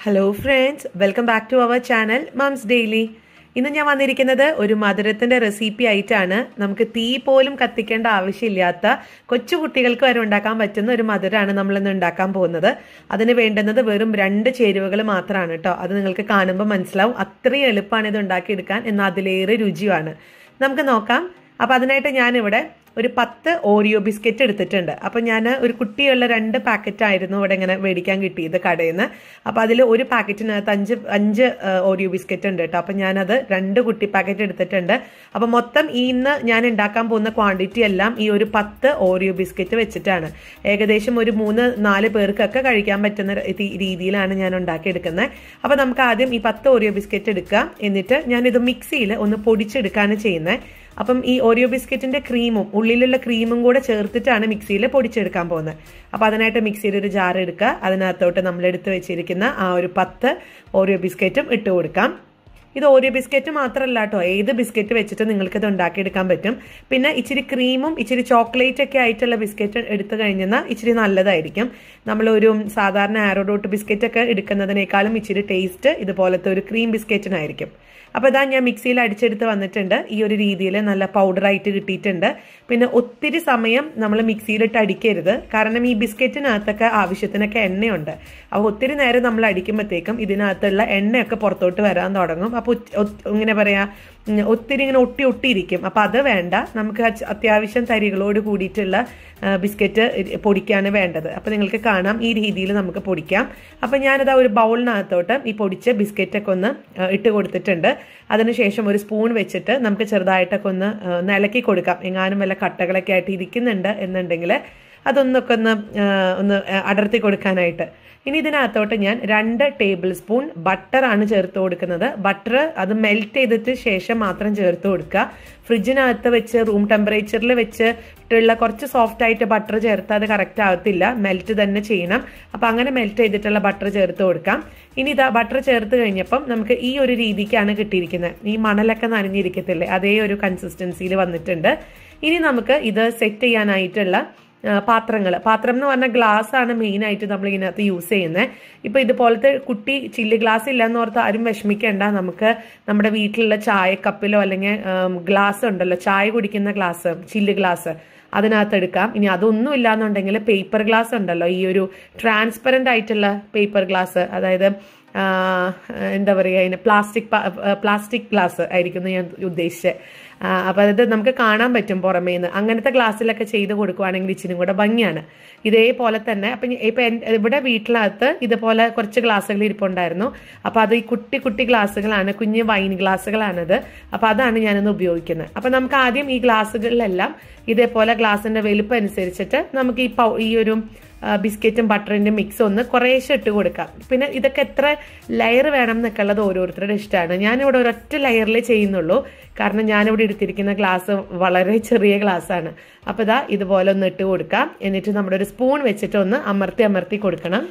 Hello friends, welcome back to our channel Mom's Daily. ഇന്ന് ഞാൻ വന്നിരിക്കുന്നത് ഒരു മധുരത്തിന്റെ റെസിപ്പി ആയിട്ടാണ്. നമുക്ക് തീ പോലും കത്തിക്കേണ്ട ആവശ്യമില്ലാത്ത കൊച്ചു കുട്ടികൾക്ക് വരെ ഉണ്ടാക്കാൻ പറ്റുന്ന ഒരു മധുരമാണ് നമ്മൾ ഇന്ന് ഉണ്ടാക്കാൻ പോകുന്നത്. അതിന് വേണ്ടുന്നത് വെറും 2 ചേരുവകൾ മാത്രമാണ് കേട്ടോ. അത് നിങ്ങൾക്ക് കാണുമ്പോൾ മനസ്സിലാവും. അത്രയും എളുപ്പമാണ് ഇത് ഉണ്ടാക്കിയെടുക്കാൻ, എന്നാൽ അതിലേറെ രുചിയാണ്. നമുക്ക് നോക്കാം. അപ്പോൾ അതിനായിട്ട് ഞാനിവിടെ ഒരു 10 ഓറിയോ ബിസ്ക്കറ്റ് എടുത്തിട്ടുണ്ട്. അപ്പോൾ ഞാൻ ഒരു കുട്ടിയുള്ള 2 പാക്കറ്റ് ആയിരുന്നു ഇവിടെ ഇങ്ങനെ മേടിക്കാൻ കിട്ടിയത് കടയിൽ നിന്ന്. അപ്പോൾ അതിൽ ഒരു പാക്കറ്റിനകത്ത് 5 ഓറിയോ ബിസ്ക്കറ്റ് ഉണ്ട് കേട്ടോ. അപ്പോൾ ഞാനത് 2 കുട്ടി പാക്കറ്റ് എടുത്തിട്ടുണ്ട്. അപ്പോൾ മൊത്തം ഇന്ന് ഞാൻ ഉണ്ടാക്കാൻ പോകുന്ന ക്വാണ്ടിറ്റി എല്ലാം ഈ ഒരു 10 ഓറിയോ ബിസ്ക്കറ്റ് വെച്ചിട്ടാണ്. ഏകദേശം ഒരു 3-4 പേർക്കൊക്കെ കഴിക്കാൻ പറ്റുന്ന രീതിയിലാണ് ഞാൻ ഉണ്ടാക്കിയെടുക്കുന്നത്. അപ്പോൾ നമുക്ക് ആദ്യം ഈ 10 ഓറിയോ ബിസ്ക്കറ്റ് എടുക്കുക. എന്നിട്ട് ഞാനിത് മിക്സിയിൽ ഒന്ന് പൊടിച്ചെടുക്കുകയാണ് ചെയ്യുന്നത്. അപ്പം ഈ ഓറിയോ ബിസ്ക്കറ്റിന്റെ ക്രീമും ഉള്ളിലുള്ള ക്രീമും കൂടെ ചേർത്തിട്ടാണ് മിക്സിയിൽ പൊടിച്ചെടുക്കാൻ പോകുന്നത്. അപ്പോൾ അതിനായിട്ട് മിക്സിയിൽ ഒരു ജാർ എടുക്കുക. അതിനകത്തോട്ട് നമ്മൾ എടുത്ത് വെച്ചിരിക്കുന്ന ആ ഒരു 10 ഓറിയോ ബിസ്ക്കറ്റും ഇട്ട് കൊടുക്കാം. ഇത് ഓറിയോ ബിസ്ക്കറ്റ് മാത്രമല്ല കേട്ടോ, ഏത് ബിസ്ക്കറ്റ് വെച്ചിട്ട് നിങ്ങൾക്ക് ഇത് ഉണ്ടാക്കിയെടുക്കാൻ പറ്റും. പിന്നെ ഇച്ചിരി ക്രീമും ഇച്ചിരി ചോക്ലേറ്റ് ഒക്കെ ആയിട്ടുള്ള ബിസ്ക്കറ്റ് എടുത്തു കഴിഞ്ഞാൽ ഇച്ചിരി നല്ലതായിരിക്കും. നമ്മളൊരു സാധാരണ ആരോഡോട്ട് ബിസ്ക്കറ്റ് ഒക്കെ എടുക്കുന്നതിനേക്കാളും ഇച്ചിരി ടേസ്റ്റ് ഇതുപോലത്തെ ഒരു ക്രീം ബിസ്ക്കറ്റിനായിരിക്കും. അപ്പോൾ ഇതാ ഞാൻ മിക്സിയിൽ അടിച്ചെടുത്ത് വന്നിട്ടുണ്ട്. ഈ ഒരു രീതിയിൽ നല്ല പൗഡറായിട്ട് കിട്ടിയിട്ടുണ്ട്. പിന്നെ ഒത്തിരി സമയം നമ്മൾ മിക്സിയിലിട്ട് അടിക്കരുത്, കാരണം ഈ ബിസ്ക്കറ്റിനകത്തൊക്കെ ആവശ്യത്തിനൊക്കെ എണ്ണയുണ്ട്. അപ്പോൾ ഒത്തിരി നേരം നമ്മൾ അടിക്കുമ്പോഴത്തേക്കും ഇതിനകത്തുള്ള എണ്ണയൊക്കെ പുറത്തോട്ട് വരാൻ തുടങ്ങും. അപ്പോൾ ഇങ്ങനെ പറയാ, ഒത്തിരി ഇങ്ങനെ ഒട്ടിയിരിക്കും. അപ്പോൾ അത് വേണ്ട. നമുക്ക് അത്യാവശ്യം തരികളോട് കൂടിയിട്ടുള്ള ബിസ്ക്കറ്റ് പൊടിക്കാണ് വേണ്ടത്. അപ്പോൾ നിങ്ങൾക്ക് കാണാം ഈ രീതിയിൽ നമുക്ക് പൊടിക്കാം. അപ്പോൾ ഞാനിതാ ഒരു ബൗളിനകത്തോട്ട് ഈ പൊടിച്ച ബിസ്ക്കറ്റൊക്കെ ഒന്ന് ഇട്ട് കൊടുത്തിട്ടുണ്ട്. അതിനുശേഷം ഒരു സ്പൂൺ വെച്ചിട്ട് നമുക്ക് ചെറുതായിട്ടൊക്കെ ഒന്ന് ഇളക്കി കൊടുക്കാം. എങ്ങാനും വല്ല കട്ടകളൊക്കെ ആയിട്ട് ഇരിക്കുന്നുണ്ട് എന്നുണ്ടെങ്കിൽ അതൊന്നൊക്കെ ഒന്ന് അടർത്തി കൊടുക്കാനായിട്ട്. ഇനി ഇതിനകത്തോട്ട് ഞാൻ 2 ടേബിൾ സ്പൂൺ ബട്ടറാണ് ചേർത്ത് കൊടുക്കുന്നത്. ബട്ടർ അത് മെൽറ്റ് ചെയ്തിട്ട് ശേഷം മാത്രം ചേർത്ത് കൊടുക്കുക. ഫ്രിഡ്ജിനകത്ത് വെച്ച് റൂം ടെമ്പറേച്ചറിൽ വെച്ചിട്ടുള്ള കുറച്ച് സോഫ്റ്റ് ആയിട്ട് ബട്ടർ ചേർത്ത് അത് കറക്റ്റ് ആകത്തില്ല, മെൽറ്റ് തന്നെ ചെയ്യണം. അപ്പം അങ്ങനെ മെൽറ്റ് ചെയ്തിട്ടുള്ള ബട്ടർ ചേർത്ത് കൊടുക്കാം. ഇനി ഇതാ ബട്ടർ ചേർത്ത് കഴിഞ്ഞപ്പം നമുക്ക് ഈ ഒരു രീതിക്കാണ് കിട്ടിയിരിക്കുന്നത്. ഈ മണലൊക്കെ നനഞ്ഞിരിക്കത്തില്ലേ, അതേ ഒരു കൺസിസ്റ്റൻസിയിൽ വന്നിട്ടുണ്ട്. ഇനി നമുക്ക് ഇത് സെറ്റ് ചെയ്യാനായിട്ടുള്ള പാത്രം എന്ന് പറഞ്ഞാൽ ഗ്ലാസ് ആണ് മെയിൻ ആയിട്ട് നമ്മൾ ഇതിനകത്ത് യൂസ് ചെയ്യുന്നത്. ഇപ്പൊ ഇതുപോലത്തെ കുട്ടി ചില്ല് ഗ്ലാസ് ഇല്ലെന്ന് ഓർത്ത് ആരും വിഷമിക്കേണ്ട. നമുക്ക് നമ്മുടെ വീട്ടിലുള്ള ചായ കപ്പിലോ അല്ലെങ്കിൽ ഗ്ലാസ് ഉണ്ടല്ലോ, ചായ കുടിക്കുന്ന ഗ്ലാസ്, ചില്ല് ഗ്ലാസ്, അതിനകത്ത് എടുക്കാം. ഇനി അതൊന്നും ഇല്ലാന്നുണ്ടെങ്കിൽ പേപ്പർ ഗ്ലാസ് ഉണ്ടല്ലോ, ഈ ഒരു ട്രാൻസ്പെറന്റ് ആയിട്ടുള്ള പേപ്പർ ഗ്ലാസ്, അതായത് എന്താ പറയുക, അതിന് പ്ലാസ്റ്റിക് ഗ്ലാസ് ആയിരിക്കും ഞാൻ ഉദ്ദേശിച്ചത്. അപ്പോൾ അത് നമുക്ക് കാണാൻ പറ്റും പുറമേന്ന്. അങ്ങനത്തെ ഗ്ലാസ്സിലൊക്കെ ചെയ്ത് കൊടുക്കുവാണെങ്കിൽ ഇച്ചിരി കൂടെ ഭംഗിയാണ്. ഇതേപോലെ തന്നെ ഇപ്പം ഇവിടെ വീട്ടിനകത്ത് ഇതുപോലെ കുറച്ച് ഗ്ലാസ്സുകൾ ഇരിപ്പുണ്ടായിരുന്നു. അപ്പോൾ അത് ഈ കുട്ടി ഗ്ലാസ്സുകളാണ്, കുഞ്ഞ് വൈൻ ഗ്ലാസ്സുകളാണത്. അപ്പോൾ അതാണ് ഞാനിന്ന് ഉപയോഗിക്കുന്നത്. അപ്പോൾ നമുക്ക് ആദ്യം ഈ ഗ്ലാസ്സുകളിലെല്ലാം ഇതേപോലെ ഗ്ലാസിന്റെ വലുപ്പം അനുസരിച്ചിട്ട് നമുക്ക് ഈ ഒരു ബിസ്ക്കറ്റും ബട്ടറിന്റെ മിക്സ് ഒന്ന് കുറേശ്ശെ ഇട്ട് കൊടുക്കാം. പിന്നെ ഇതൊക്കെ എത്ര ലെയർ വേണം എന്നൊക്കെ ഉള്ളത് ഓരോരുത്തരുടെ ഇഷ്ടമാണ്. ഞാനിവിടെ ഒരൊറ്റ ലെയറിലേ ചെയ്യുന്നുള്ളൂ, കാരണം ഞാനിവിടെ എടുത്തിരിക്കുന്ന ഗ്ലാസ് വളരെ ചെറിയ ഗ്ലാസ്സാണ്. അപ്പോൾ ഇതാ ഇതുപോലെ ഒന്ന് ഇട്ട് കൊടുക്കാം. എന്നിട്ട് നമ്മുടെ ഒരു സ്പൂൺ വെച്ചിട്ട് ഒന്ന് അമർത്തി കൊടുക്കണം.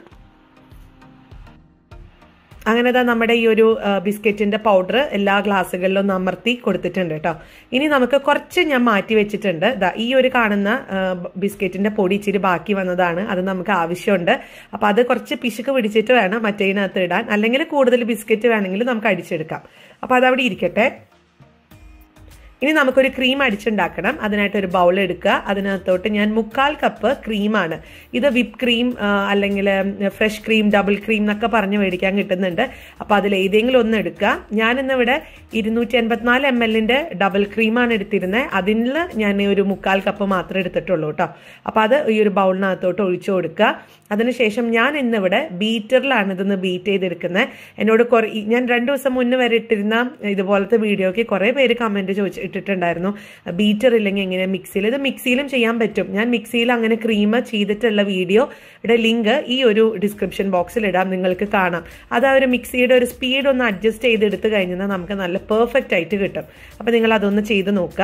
അങ്ങനെ നമ്മുടെ ഈ ഒരു ബിസ്ക്കറ്റിന്റെ പൗഡർ എല്ലാ ഗ്ലാസ്സുകളിലും ഒന്ന് അമർത്തി കൊടുത്തിട്ടുണ്ട് കേട്ടോ. ഇനി നമുക്ക് കുറച്ച് ഞാൻ മാറ്റി വെച്ചിട്ടുണ്ട്. ഈ ഒരു കാണുന്ന ബിസ്ക്കറ്റിന്റെ പൊടി ഇച്ചിരി ബാക്കി വന്നതാണ്, അത് നമുക്ക് ആവശ്യമുണ്ട്. അപ്പൊ അത് കുറച്ച് പിശുക്ക് പിടിച്ചിട്ട് വേണം മറ്റേതിനകത്ത് ഇടാൻ, അല്ലെങ്കിൽ കൂടുതൽ ബിസ്ക്കറ്റ് വേണമെങ്കിൽ നമുക്ക് അടിച്ചെടുക്കാം. അപ്പൊ അതവിടെ ഇരിക്കട്ടെ. ഇനി നമുക്കൊരു ക്രീം അടിച്ചുണ്ടാക്കണം. അതിനായിട്ട് ഒരു ബൗൾ എടുക്കുക. അതിനകത്തോട്ട് ഞാൻ 1/4 കപ്പ് ക്രീമാണ്. ഇത് വിപ്പ് ക്രീം അല്ലെങ്കിൽ ഫ്രഷ് ക്രീം, ഡബിൾ ക്രീം എന്നൊക്കെ പറഞ്ഞ് മേടിക്കാൻ കിട്ടുന്നുണ്ട്. അപ്പോൾ അതിൽ ഏതെങ്കിലും ഒന്ന് എടുക്കുക. ഞാനിന്നിവിടെ 284 ml ഡബിൾ ക്രീമാണ് എടുത്തിരുന്നത്. അതിൽ ഞാൻ ഒരു 1/4 കപ്പ് മാത്രമേ എടുത്തിട്ടുള്ളൂ കേട്ടോ. അപ്പോൾ അത് ഈ ഒരു ബൗളിനകത്തോട്ട് ഒഴിച്ചു കൊടുക്കുക. അതിനുശേഷം ഞാൻ ഇന്നിവിടെ ബീറ്ററിലാണ് ഇതൊന്ന് ബീറ്റ് ചെയ്തെടുക്കുന്നത്. എന്നോട് ഞാൻ 2 ദിവസം മുന്നേ വരെ ഇട്ടിരുന്ന ഇതുപോലത്തെ വീഡിയോക്ക് കുറേ പേര് കമന്റ് ഇട്ടിട്ടുണ്ടായിരുന്നു, ബീറ്റർ ഇല്ലെങ്കിൽ എങ്ങനെ മിക്സിയിൽ. ഇത് മിക്സിയിലും ചെയ്യാൻ പറ്റും. ഞാൻ മിക്സിയിൽ അങ്ങനെ ക്രീം ചെയ്തിട്ടുള്ള വീഡിയോയുടെ ലിങ്ക് ഈ ഒരു ഡിസ്ക്രിപ്ഷൻ ബോക്സിൽ ഇടാം, നിങ്ങൾക്ക് കാണാം. അത് ആ ഒരു മിക്സിയുടെ ഒരു സ്പീഡ് ഒന്ന് അഡ്ജസ്റ്റ് ചെയ്തെടുത്ത് കഴിഞ്ഞാൽ നമുക്ക് നല്ല പെർഫെക്റ്റ് ആയിട്ട് കിട്ടും. അപ്പം നിങ്ങൾ അതൊന്ന് ചെയ്ത് നോക്കുക.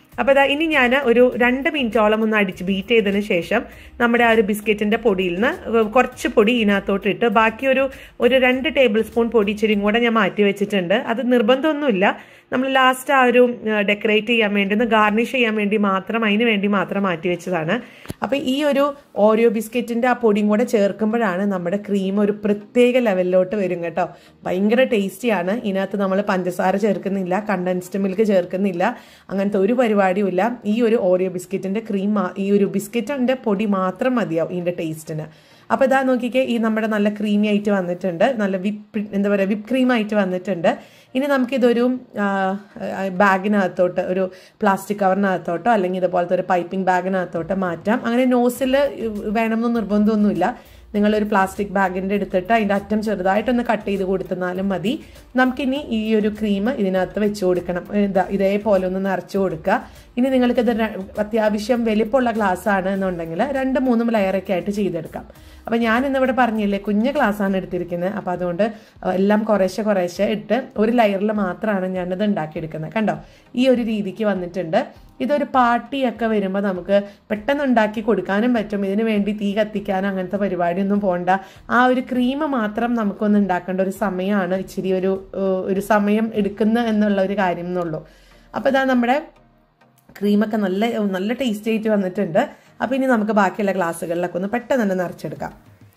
അപ്പോൾ ഇതാ ഇനി ഞാൻ ഒരു 2 മിനിറ്റോളം ഒന്ന് അടിച്ച് ബീറ്റ് ചെയ്തതിന് ശേഷം നമ്മുടെ ആ ഒരു ബിസ്ക്കറ്റിന്റെ പൊടിയിൽ നിന്ന് കുറച്ച് പൊടി ഇതിനകത്തോട്ട് ഇട്ട് ബാക്കി ഒരു 2 ടേബിൾ സ്പൂൺ പൊടി ഇച്ചിരിയും കൂടെ ഞാൻ മാറ്റി വെച്ചിട്ടുണ്ട്. അത് നിർബന്ധമൊന്നുമില്ല, നമ്മൾ ലാസ്റ്റ് ആ ഒരു ഡെക്കറേറ്റ് ചെയ്യാൻ വേണ്ടി ഒന്ന് ഗാർണിഷ് ചെയ്യാൻ വേണ്ടി മാത്രം, അതിന് വേണ്ടി മാത്രം മാറ്റി വെച്ചതാണ്. അപ്പോൾ ഈ ഒരു ഓറിയോ ബിസ്ക്കറ്റിന്റെ ആ പൊടിയും കൂടെ ചേർക്കുമ്പോഴാണ് നമ്മുടെ ക്രീം ഒരു പ്രത്യേക ലെവലിലോട്ട് വരും കേട്ടോ. ഭയങ്കര ടേസ്റ്റിയാണ്. ഇതിനകത്ത് നമ്മൾ പഞ്ചസാര ചേർക്കുന്നില്ല, കണ്ടൻസ്ഡ് മിൽക്ക് ചേർക്കുന്നില്ല, അങ്ങനത്തെ ഒരു പരിപാടിയും ഇല്ല. ഈ ഒരു ഓറിയോ ബിസ്ക്കറ്റിന്റെ ക്രീം, ഈ ഒരു ബിസ്ക്കറ്റിന്റെ പൊടി മാത്രം മതിയാവും ഇതിന്റെ ടേസ്റ്റിന്. അപ്പോൾ ഇതാ നോക്കിക്കേ, ഈ നമ്മുടെ നല്ല ക്രീമി ആയിട്ട് വന്നിട്ടുണ്ട്, നല്ല വിപ്പ് ക്രീം ആയിട്ട് വന്നിട്ടുണ്ട്. ഇനി നമുക്കിതൊരു ബാഗിനകത്തോട്ട്, ഒരു പ്ലാസ്റ്റിക് കവറിനകത്തോട്ടോ അല്ലെങ്കിൽ ഇതുപോലത്തെ ഒരു പൈപ്പിംഗ് ബാഗിനകത്തോട്ടോ മാറ്റാം. അങ്ങനെ നോസിൽ വേണമെന്ന് നിർബന്ധമൊന്നുമില്ല. നിങ്ങളൊരു പ്ലാസ്റ്റിക് ബാഗിൻ്റെ എടുത്തിട്ട് അതിൻ്റെ അറ്റം ചെറുതായിട്ടൊന്ന് കട്ട് ചെയ്ത് കൊടുത്താലും മതി. നമുക്കിനി ഈ ഒരു ക്രീം ഇതിനകത്ത് വെച്ച് കൊടുക്കണം. ഇതേപോലെ ഒന്ന് നിറച്ച് കൊടുക്കുക. ഇനി നിങ്ങൾക്കിത് അത്യാവശ്യം വലിപ്പമുള്ള ഗ്ലാസ് ആണ് എന്നുണ്ടെങ്കിൽ 2-3 ലെയറൊക്കെ ആയിട്ട് ചെയ്തെടുക്കാം. അപ്പം ഞാൻ ഇന്നിവിടെ പറഞ്ഞില്ലേ, കുഞ്ഞ് ഗ്ലാസ്സാണ് എടുത്തിരിക്കുന്നത്. അപ്പം അതുകൊണ്ട് എല്ലാം കുറേശ്ശെ ഇട്ട് ഒരു ലെയറിൽ മാത്രമാണ് ഞാനിത് ഉണ്ടാക്കിയെടുക്കുന്നത്. കണ്ടോ, ഈ ഒരു രീതിക്ക് വന്നിട്ടുണ്ട്. ഇതൊരു പാർട്ടിയൊക്കെ വരുമ്പോൾ നമുക്ക് പെട്ടെന്ന് ഉണ്ടാക്കി കൊടുക്കാനും പറ്റും. ഇതിനു വേണ്ടി തീ കത്തിക്കാനും അങ്ങനത്തെ പരിപാടിയൊന്നും പോകണ്ട. ആ ഒരു ക്രീം മാത്രം നമുക്കൊന്ന് ഉണ്ടാക്കേണ്ട ഒരു സമയമാണ്, ഇച്ചിരി ഒരു സമയം എടുക്കുന്ന എന്നുള്ള ഒരു കാര്യം എന്നുള്ളൂ. അപ്പോൾ ഇതാ നമ്മുടെ ക്രീമൊക്കെ നല്ല ടേസ്റ്റി ആയിട്ട് വന്നിട്ടുണ്ട്. അപ്പോൾ ഇനി നമുക്ക് ബാക്കിയുള്ള ഗ്ലാസ്സുകളിലൊക്കെ ഒന്ന് പെട്ടെന്ന് തന്നെ നിറച്ചെടുക്കാം.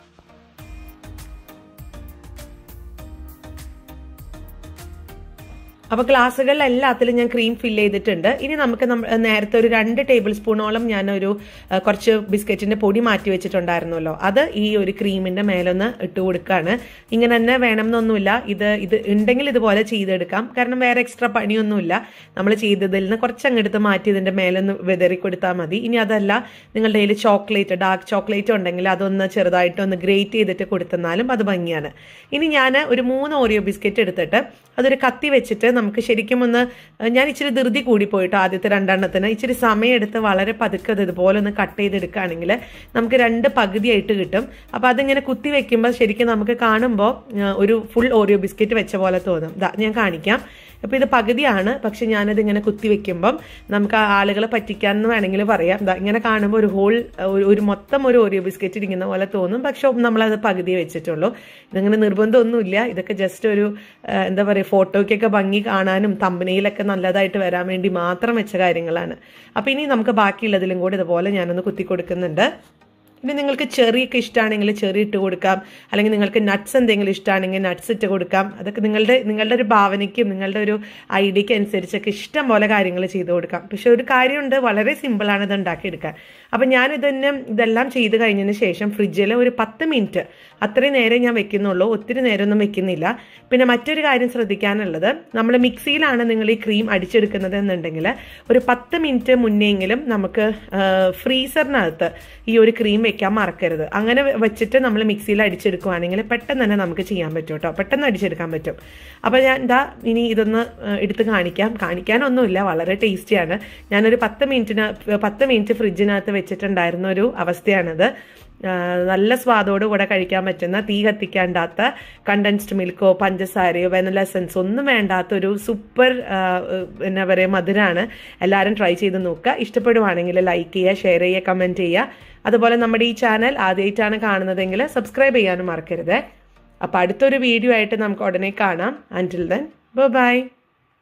അപ്പോൾ ഗ്ലാസ്സുകളിൽ എല്ലാത്തിലും ഞാൻ ക്രീം ഫില്ല് ചെയ്തിട്ടുണ്ട്. ഇനി നമുക്ക് നേരത്തെ ഒരു 2 ടേബിൾ സ്പൂണോളം ഞാനൊരു കുറച്ച് ബിസ്ക്കറ്റിന്റെ പൊടി മാറ്റി വെച്ചിട്ടുണ്ടായിരുന്നല്ലോ, അത് ഈ ഒരു ക്രീമിന്റെ മേലൊന്ന് ഇട്ട് കൊടുക്കുകയാണ്. ഇങ്ങനെ തന്നെ വേണം എന്നൊന്നുമില്ല, ഇത് ഉണ്ടെങ്കിൽ ഇതുപോലെ ചെയ്തെടുക്കാം. കാരണം വേറെ എക്സ്ട്രാ പണിയൊന്നുമില്ല. നമ്മൾ ചെയ്തതിൽ നിന്ന് കുറച്ചങ്ങെടുത്ത് മാറ്റി ഇതിന്റെ മേലൊന്ന് വിതറി കൊടുത്താൽ മതി. ഇനി അതല്ല, നിങ്ങളുടെ കയ്യിൽ ചോക്ലേറ്റ്, ഡാർക്ക് ചോക്ലേറ്റ് ഉണ്ടെങ്കിൽ അതൊന്ന് ചെറുതായിട്ടൊന്ന് ഗ്രേറ്റ് ചെയ്തിട്ട് കൊടുത്തെന്നാലും അത് ഭംഗിയാണ്. ഇനി ഞാൻ ഒരു 3 ഓറിയോ ബിസ്ക്കറ്റ് എടുത്തിട്ട് അതൊരു കത്തി വെച്ചിട്ട് നമുക്ക് ശരിക്കും ഞാൻ ഇച്ചിരി ധൃതി കൂടി പോയിട്ട് ആദ്യത്തെ 2 ഇച്ചിരി സമയമെടുത്ത് വളരെ പതുക്കെ ഇതുപോലെ ഒന്ന് കട്ട് ചെയ്തെടുക്കുകയാണെങ്കിൽ നമുക്ക് 2 പകുതിയായിട്ട് കിട്ടും. അപ്പോൾ അതിങ്ങനെ കുത്തി വെക്കുമ്പോൾ ശരിക്കും നമുക്ക് കാണുമ്പോൾ ഒരു ഫുൾ ഓറിയോ ബിസ്ക്കറ്റ് വെച്ച പോലെ തോന്നും. ഞാൻ കാണിക്കാം. അപ്പോൾ ഇത് പകുതിയാണ്, പക്ഷെ ഞാനത് ഇങ്ങനെ കുത്തി വെക്കുമ്പം നമുക്ക് ആളുകളെ പറ്റിക്കാമെന്ന് വേണമെങ്കിൽ പറയാം. ഇങ്ങനെ കാണുമ്പോൾ ഒരു മൊത്തം ഒരു ഓറിയോ ബിസ്ക്കറ്റ് ഇരിക്കുന്ന പോലെ തോന്നും, പക്ഷെ നമ്മളത് പകുതിയെ വെച്ചിട്ടുള്ളൂ. ഇതിങ്ങനെ നിർബന്ധമൊന്നുമില്ല. ഇതൊക്കെ ജസ്റ്റ് ഒരു എന്താ പറയുക, ഫോട്ടോയ്ക്കൊക്കെ ഭംഗി കാണാനും തമ്പനയിലൊക്കെ നല്ലതായിട്ട് വരാൻ വേണ്ടി മാത്രം വെച്ച കാര്യങ്ങളാണ്. അപ്പോൾ ഇനി നമുക്ക് ബാക്കിയുള്ളതിലും കൂടി ഇതുപോലെ ഞാനൊന്ന് കുത്തി കൊടുക്കുന്നുണ്ട്. ഇനി നിങ്ങൾക്ക് ചെറിയൊക്കെ ഇഷ്ടമാണെങ്കിൽ ചെറി ഇട്ട് കൊടുക്കാം, അല്ലെങ്കിൽ നിങ്ങൾക്ക് നട്ട്സ് എന്തെങ്കിലും ഇഷ്ടമാണെങ്കിൽ നട്ട്സ് ഇട്ട് കൊടുക്കാം. അതൊക്കെ നിങ്ങളുടെ ഒരു ഭാവനയ്ക്കും നിങ്ങളുടെ ഒരു ഐഡിയയ്ക്ക് അനുസരിച്ചൊക്കെ ഇഷ്ടം പോലെ കാര്യങ്ങൾ ചെയ്ത് കൊടുക്കാം. പക്ഷെ ഒരു കാര്യമുണ്ട്, വളരെ സിമ്പിളാണ് ഇത് ഉണ്ടാക്കിയെടുക്കാൻ. അപ്പം ഞാൻ ഇതെല്ലാം ചെയ്ത് കഴിഞ്ഞതിന് ശേഷം ഫ്രിഡ്ജിൽ ഒരു 10 മിനിറ്റ് അത്രയും നേരം ഞാൻ വെക്കുന്നുള്ളൂ, ഒത്തിരി നേരമൊന്നും വെക്കുന്നില്ല. പിന്നെ മറ്റൊരു കാര്യം ശ്രദ്ധിക്കാനുള്ളത്, നമ്മൾ മിക്സിയിലാണ് നിങ്ങൾ ഈ ക്രീം അടിച്ചെടുക്കുന്നത് എന്നുണ്ടെങ്കിൽ ഒരു 10 മിനിറ്റ് മുന്നെങ്കിലും നമുക്ക് ഫ്രീസറിനകത്ത് ഈ ഒരു ക്രീം വെക്കാൻ മറക്കരുത്. അങ്ങനെ വെച്ചിട്ട് നമ്മൾ മിക്സിയിൽ അടിച്ചെടുക്കുകയാണെങ്കിൽ പെട്ടെന്ന് തന്നെ നമുക്ക് ചെയ്യാൻ പറ്റും കേട്ടോ, പെട്ടെന്ന് അടിച്ചെടുക്കാൻ പറ്റും. അപ്പോൾ ഞാൻ ഇനി ഇതൊന്ന് എടുത്ത് കാണിക്കാനൊന്നുമില്ല, വളരെ ടേസ്റ്റിയാണ്. ഞാനൊരു 10 മിനിറ്റ് ഫ്രിഡ്ജിനകത്ത് വെച്ചിട്ടുണ്ടായിരുന്ന ഒരു അവസ്ഥയാണിത്. നല്ല സ്വാദോട് കൂടെ കഴിക്കാൻ പറ്റുന്ന, തീ കത്തിക്കാണ്ടാത്ത, കണ്ടൻസ്ഡ് മിൽക്കോ പഞ്ചസാരയോ വെനില എസൻസ് ഒന്നും വേണ്ടാത്ത ഒരു സൂപ്പർ എന്താ പറയുക മധുരമാണ്. എല്ലാവരും ട്രൈ ചെയ്ത് നോക്കുക. ഇഷ്ടപ്പെടുവാണെങ്കിൽ ലൈക്ക് ചെയ്യുക, ഷെയർ ചെയ്യുക, കമൻറ്റ് ചെയ്യുക. അതുപോലെ നമ്മുടെ ഈ ചാനൽ ആദ്യമായിട്ടാണ് കാണുന്നതെങ്കിൽ സബ്സ്ക്രൈബ് ചെയ്യാനും മറക്കരുത്. അപ്പോൾ അടുത്തൊരു വീഡിയോ ആയിട്ട് നമുക്ക് ഉടനെ കാണാം. Until then by.